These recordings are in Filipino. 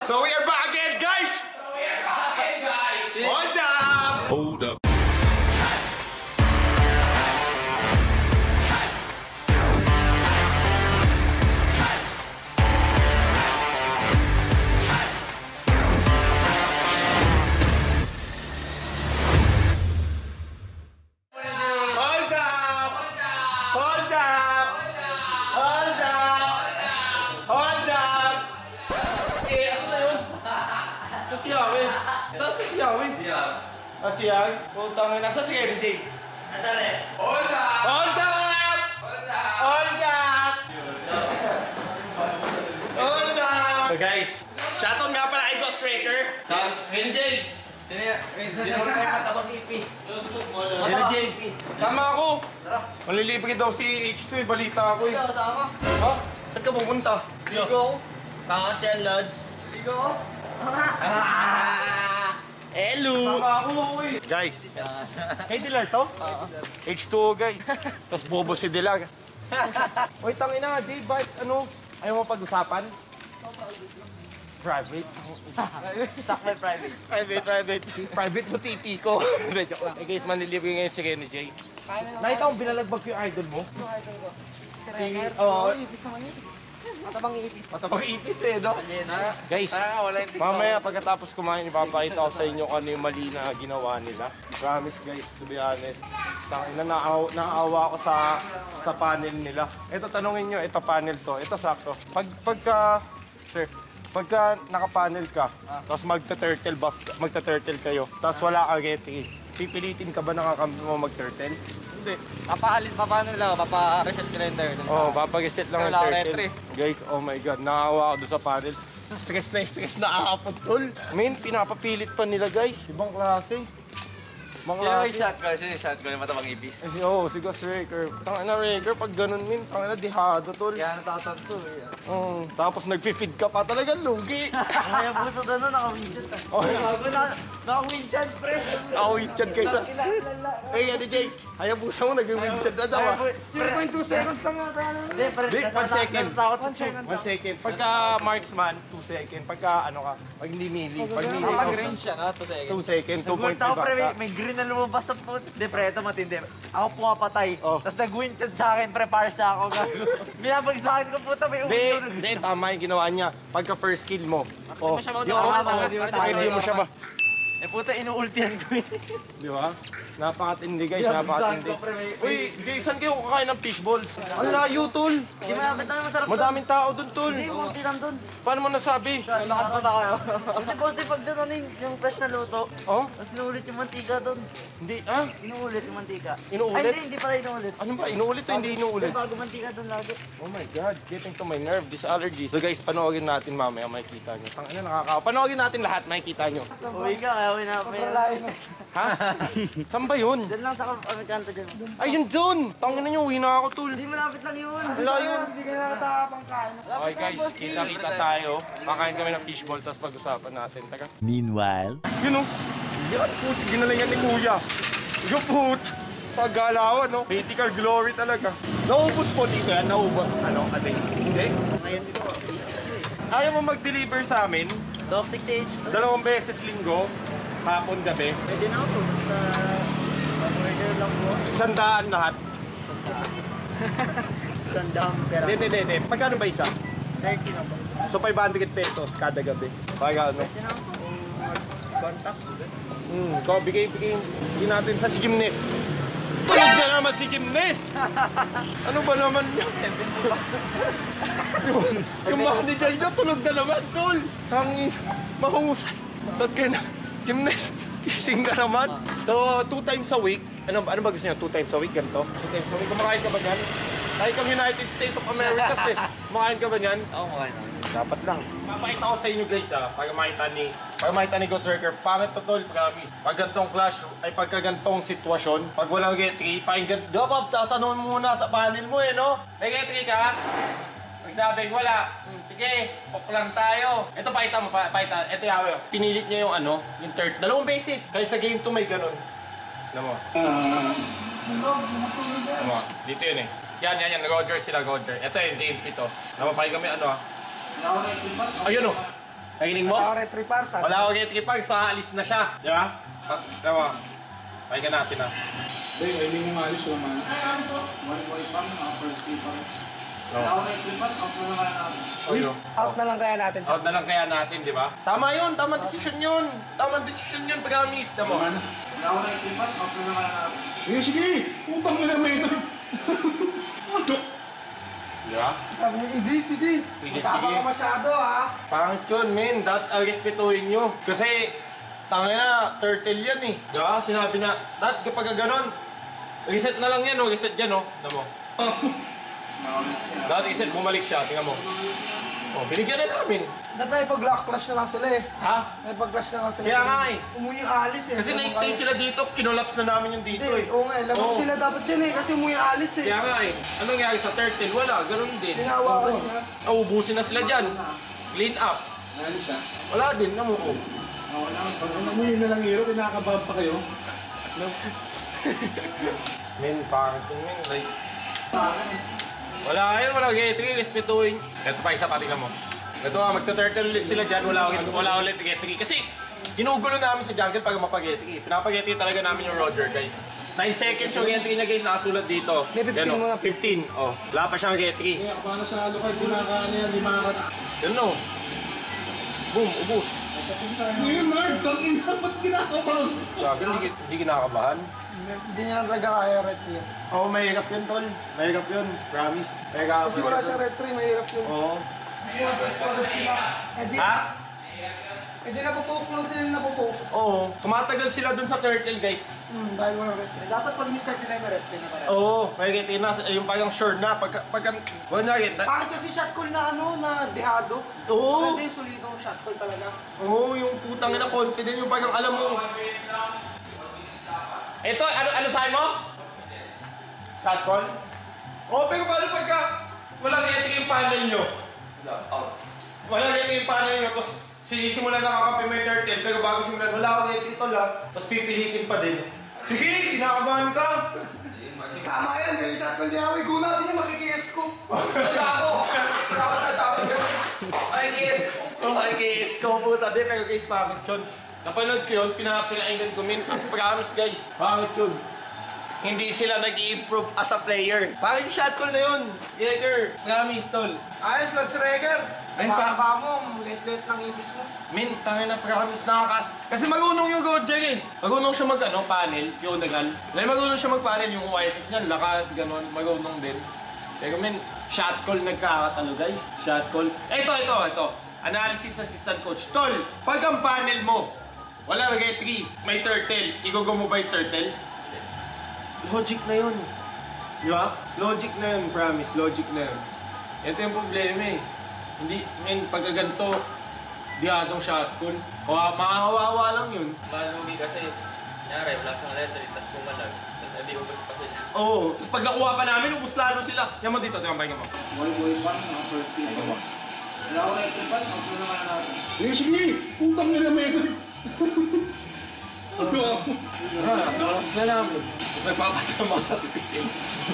So we are back again, guys! Hold up! Hold up. Asiyag? Putang ina. Nasa si Kevin J? Nasaan eh? Hold up! Hold up! Hold up! Hold up! So guys, shoutout nga pala kay Ghost Raker. Kevin J! Sino yan? Hindi naman kayo matabang ipis. Kevin J! Sama ako! Malilibre daw si H2 eh. Balita ako eh. Ikaw, sama? Ha? Saan ka pupunta? Ligo. Kakasya, Lods. Ligo. Hello! Sama ako eh. Guys, kay Dilar to? H2 guys. Tapos bobo si Dilar. Uy, tangina, J, bakit ano? Ayaw mo pag-usapan? Private? Sakme private. Private mo titi ko. Joke lang. Guys, manlilibre ngayon si Kenny J. Nakita mo binalagbag ko yung idol mo? Yung idol ko. Si Renejay. Ipis naman yun. Matabang ipis. Matabang ipis eh, no? Guys, mamaya pagkatapos kumain, ipapakita ko sa inyo kung ano yung mali na ginawa nila. Promise guys, to be honest. Naawa ako sa panel nila. Ito, tanungin nyo, ito panel to. Ito sakto. Pagka naka-panel ka, tapos magta-turtle kayo, tapos wala ka getty, pipilitin ka ba nakakampi mo mag-turtle? Hindi. Paano lang? Papa-reset render. Oo, papareset lang ang turtle. Guys, oh my god, nakawa ako doon sa panel. Stress na aapot tol. Min, pinapapilit pa nila guys. Ibang klase. Sino yung shotgun? Matabang ipis. Oo, si Ghost Raker. Tangina Raker, pag ganun min, tangina dihado tol. Kaya natatanto eh. Tapos nagpi-feed ka pa, talagang lugi. Kaya buso doon, naka-winchant. Naka-winchant, pre. Naka-winchant kayo sa... Hey, ano Jake? Hayabusa mo, nag-winchant na daw ah. 0.2 seconds lang nga. Hindi, pre. 1 second. Pagka marksman, 2 second. Pagka ano ka, pag hindi melee. Pag range siya, 2 seconds. 2 second, 2.5 bata. May green na lumabas sa foot. Hindi, pre, ito matindi. Ako pumapatay. Tapos nag-winchant sa akin, pre, para sa ako. Binabagsakin ko, puta, may ulo. Hindi, tama yung ginawa niya. Pagka first kill mo. Hindi mo siya ba? Eh puta, inuultihan ko eh. Di ba? Napakatindi guys, napakatindi. Uy, guys, saan kayo kakain ng fishballs? Ang layo, tol. Hindi malapit naman masarap doon. Madaming tao doon, tol. Hindi, kunti lang doon. Paano mo nasabi? Lakad pa tayo. Kasi boss, pag doon yung fresh na luto. Oh? Tapos inuulit yung mantika doon. Hindi, ah? Inuulit yung mantika. Inuulit? Ay, hindi pala inuulit. Ano ba? Inuulit o hindi inuulit? Bago mantika doon lagi. Oh my God, getting to my nerve, this allergy. So guys, panoorin natin mamaya, makikita nyo. Tangina, nakakawa. Panoorin natin lahat, makikita nyo. Uy ka, kaya winapay. Ha? Saan ba yun? Diyan lang sa kanto dyan. Ay, yun doon! Tangina nyo, uwi na ako, tol. Hindi malapit lang yun. Wala yun. Hindi ka nakatapang kain. Okay guys, kita-kita tayo. Kakain kami ng fishball, tapos pag-usapan natin. Taga. Meanwhile, Yun o. Yan, puti, ginalingan ni Kuya. Yung put. Paggalawan, no? Mythical glory talaga. Naubos po dito yan, naubos. Ano, ate? Hindi? Ngayon dito, basic yun eh. Ayaw mo mag-deliver sa amin? Dog 6H. 2 beses linggo, hapon, gabi. Pwede na ako, basta order lang po. 100 lahat. Sandang pera. Hindi. Pagkano ba isa? 30 na po. So 500 pesos kada gabi. Pagkano? Pwede na ako mag-contact. Bigay natin sa si Gymnast. Tulog na naman si Gymnast! Ano ba naman yun? Yung manager nyo, tulog na naman, tol! Tangin, mahusay. Saan ka na? Gymnast, kising ka naman. So, 2 times a week. Ano ba gusto nyo? 2 times a week, ganito? 2 times a week. Kumakain ka ba dyan? Tayo kang United States of America eh. Kumakain ka ba dyan? Oo, kumakain ako. Dapat lang. Papakita ko sa inyo guys para makita ni Ghost Raker. Pangit to tol, promise. Pag gantong clash, ay pagka gantong sitwasyon, pag walang getry, pakinggan. Di ba Bob, tatanungin mo muna sa panel mo eh, no? May getry ka? Pag sabing wala, sige, pop lang tayo. Ito, pakita mo, pakita. Ito yawe, pinilit niya yung ano, yung third. 2 beses. Kaya sa game 2 may ganun. Alam mo? Alam mo, dito yun eh. Yan, Roger sila, Roger. Ito yung game 3 to. Napapay kami ano ah. Ayun oh. Nakinig mo? Ako retry par, sabi. Wala ako get par, sa alis na siya. Di ba? Tawa. Pahinga natin ah. Hindi, hindi mo maalis yung man. Out na lang kaya natin. Out na lang kaya natin, di ba? Tama yun, tamang desisyon yun. Tamang desisyon yun, pag-amis. Tama mo. Sige, sige! Putang ina mo ito! Di ba? Sabi niya, hindi, sige. Sige, Matapang sige. ka masyado, ha? Pangit yun, men. Respetuhin nyo. Kasi, tangin na, turtle yan eh. Di ba? Sinabi na, kapag ganon, reset na lang yan, oh. Reset dyan, oh. Tama mo. Reset, bumalik siya. Tingnan mo. Oh, binigyan na namin. Dati ipag-clash na lang sila eh. Ha? Ipag-clash na lang sila. Kaya nga eh. Umuwi yung alis eh. Kasi na-stay sila dito, kinolaps na namin yung dito Hindi, eh. oo nga eh. Lamang Oo. sila dapat din eh. Kasi umuwi yung alis eh. Kaya nga eh. Anong nangyari sa turtle? Wala, ganun din. Tinawakan niya. Ubusin na sila dyan. Clean up. Naalis siya. Wala din, namuko. Pag namuhin na lang hero, kinakabab pa kayo. Men, pangit yun, men. Like, wala yun, wala get-3, respetuhin. Ito pa, isa pa, tingnan mo. Ito nga, magta-turtle ulit sila dyan, wala ulit get-3. Kasi, ginugulo namin sa jungle pag mapag-get-3. Pinapag-get-3 talaga namin yung Roger, guys. 9 seconds yung get-3 niya, guys, nakasulat dito. Hindi, 15 Yan, oh, muna. 15. Oh, wala pa siyang get-3. Kaya paano sa ano kayo, pinakaano yan, di makat. Yan, no. Boom, ubus. Ngayon, Lord, kang ina, ba't kinakabab? Sabi, hindi kinakabahan. Hindi niya lang talaga kaya retry. Oo, mahirap yun, tol. Mahirap yun. Promise. Mahirap. Kasi wala siya retry, mahirap yun. Oo. Pagod sila. Ha? Eh di napupoke lang sila yung napupoke. Oo. Tumatagal sila dun sa turtle, guys. Dahil wala retry. Dapat pag Mr. Tinay may retry na pare. Oo. Mahirap yun na. Yung parang sure na. Huwag na rin. Bakit kasi shot call na ano, na dehado? Oo. Maganda yung solidong shot call talaga. Oo, yung putang na confident. Yung parang alam mo. Ito, ano sabi mo? Shot call? Oo, pero paano pagka walang entry yung panel nyo? Walang entry yung panel nyo, tapos sinisimulan na kakapi may turtle, pero bago simulan, wala akong entry ito lang, tapos pipilitin pa din. Sige, kinakabahan ka! Tama yan, yung shot call niya. Uy, gulat din yung makikiyas ko. Gago! Gago na sabi ko. Makikiyas ko. Makikiyas ko puta, di, pero guys, pangit yun. Napanood ko yun, pinainggan ko min. Promise guys, pangit yun. Hindi sila nag-i-improve as a player. Pangit yung shot call na yun. Yeager, promise tol. Ayos, Lods Reger. Ayun Para pa. ka mo, late-late ng ibis mo. Min, tangin na promise Kasi marunong yung Roger eh. Marunong siya panel, yung nagal. Dahil marunong siya mag-panel, yung YSS niya, lakas, ganon, marunong din. Pero min, shot call nagkakatalo guys. Shot call. Ito. Analysis assistant coach. Tol, pag ang panel mo, wala magay 3, may turtle, igugo mo ba yung turtle? Logic na yun. Di ba? Logic na yun, promise. Logic na yun. Ito yung problema eh. Hindi, pagkaganto, diyadong shot call. Makahawawa lang yun. Malugi kasi, kunyari, wala sa electric, tapos pumalag. Hindi ubos pa sila. Oo. Tapos pag nakuha pa namin, ubus lalo sila. Yan mo dito, tingnan mo. Sige, sige! Putang ina mo ito! Ano? Tapos na namin. Tapos nagpapasama sa tipitin.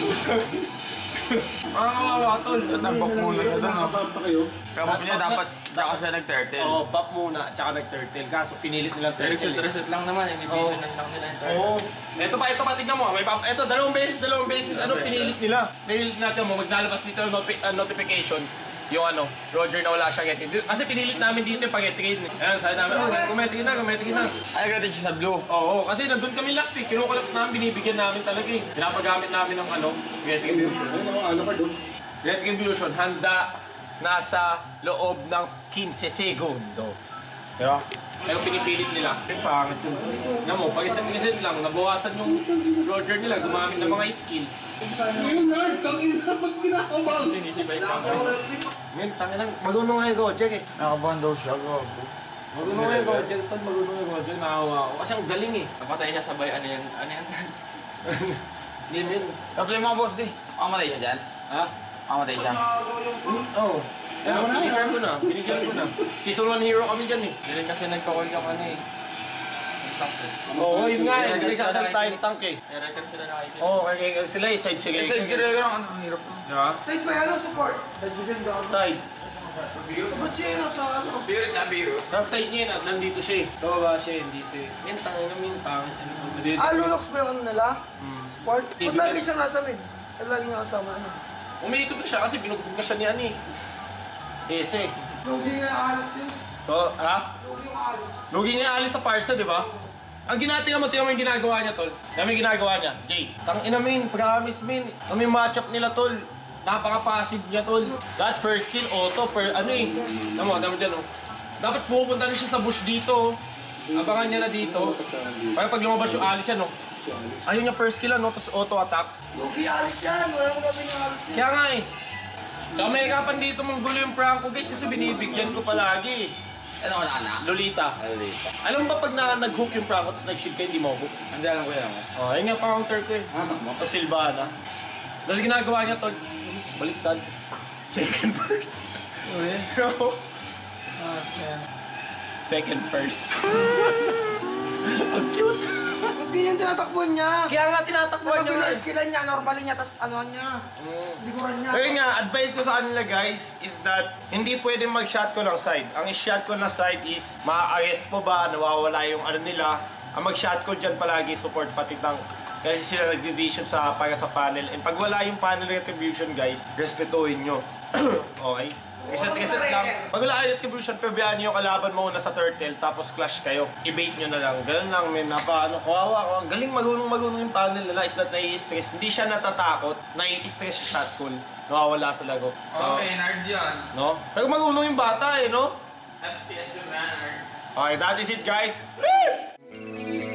Makahawawa tol. Tambok muna siya doon, no? Kinakabab pa kayo. Kapag niya dapat, tsaka siya nag-turtle. Oo, bap muna, tsaka nag-turtle. Kaso pinilit nilang turtle. Reset lang naman, inhibition lang nila yung turtle. Oo. Ito pa, tignan mo. Ito, dalawang beses. Ano pinilit nila? Pinilit natin mo, maglalabas dito yung notification. Yung Roger na wala siya get. Kasi pinilit namin dito yung pag-get-trade. Ayan, sabi namin, kumetri na. Ay, natin siya sa blue. Oo, kasi nandun kami locked eh. Kinukulaps namin, binibigyan namin talaga eh. Pinapagamit namin ng retribution. Ano ka doon? Retribution, handa nasa loob ng 15 segundo. Diba? Pero pinipilit nila. Yung pangit yun. Nga mo, pag isang lang, nabawasan yung Roger nila, gumamit ng mga skill. Ngayon, Lord, kang ina, ba't kinakabab? Sinisibay pa ako. Ngayon, tangin lang, marunong nga yung Roger eh. Nakabahan daw siya, gago. Marunong nga yung Roger, tol, marunong yung Roger, nakawa ako. Kasi ang galing eh. Napatay niya sabay, ano yan? Hindi, men. Tapos yung mga boss, di. Makamatay siya dyan. Ha? Makamatay siya. Oo. Yan, binigyan ko na. Season 1 hero kami dyan eh. Hindi rin kasi nagka-call yung Oo, yun nga eh. Hindi sasalita yung tank eh. May record sila nakikita. Oo, kaya sila eh, side sila. Kasi si Rega lang, ang hirap to. Diba? Side ba yan o support? Side yun daw. Side. Ba't siya yung nasa ano? Virus ah, virus. Sa side niya yun at nandito siya eh. Sa baba siya yun dito eh. Mintang, mintang. Lunox ba yung ano nila? Sport? Ba't Ibigay- lagi siyang nasa mid? Lagi niya kasama ano? Umiikot na siya kasi binugbog na siya ni Ani. Ese. Lugi nga alis din. Oh, ha? Lugi yung alis. Lugi niya alis sa parsa, di ba? Ang ginati naman, tingnan mo yung ginagawa niya, tol. Tingnan mo yung ginagawa niya. Jay, tangina min, promise min. Kami matchup nila, tol. Napaka-passive niya, tol. That first kill, auto, ano eh. Tama dyan, oh. Dapat pupunta rin siya sa bush dito, oh. Abangan niya na dito. Para pag lumabas yung alis yan, oh. Ayun yung first kill, ano, tapos auto-attack. Lugi alis yan. Wala mo gawin yung alis yan. Kaya nga eh. Tsaka may kapan dito mong gulo yung prank ko, guys, kasi binibigyan ko palagi. Ano ko na? Lolita. Lolita. Alam mo ba pag nag-hook yung prank ko, tapos nag-shield ka, hindi mo hook? Hindi alam ko yan mo. Oh, ayun nga counter ko eh. Mo? O Silvana. Tapos ginagawa niya tol, baliktad. Second verse. No. Second verse. Ang cute. Ba't ganyan tinatakbuhan niya? Kaya nga tinatakbuhan niya. Napabilis skillan niya, normalin niya, tas ano niya. Siguran niya. Kaya nga, advice ko sa kanila guys is that hindi pwedeng mag-shot ko ng side. Ang shot ko na side is maa-arrest po ba, nawawala yung ano nila. Ang mag-shot ko dyan palagi support pati ng kasi sila nag-division sa para sa panel. And pag wala yung panel retribution guys, respetuhin nyo. Okay? Reset lang. Pag wala yung retribution, pabayaan nyo yung kalaban mo una sa turtle, tapos clash kayo. I-bait nyo na lang. Ganun lang, men. Kawawa ko. Ang galing marunong yung panel nila is that nai-stress. Hindi siya natatakot. Nai-stress sa shot call. Nawawala sa lago. So, Okay, nerd yan. no? Pero marunong yung bata eh, no? FPS yung man, nerd. Okay, that is it guys. Peace!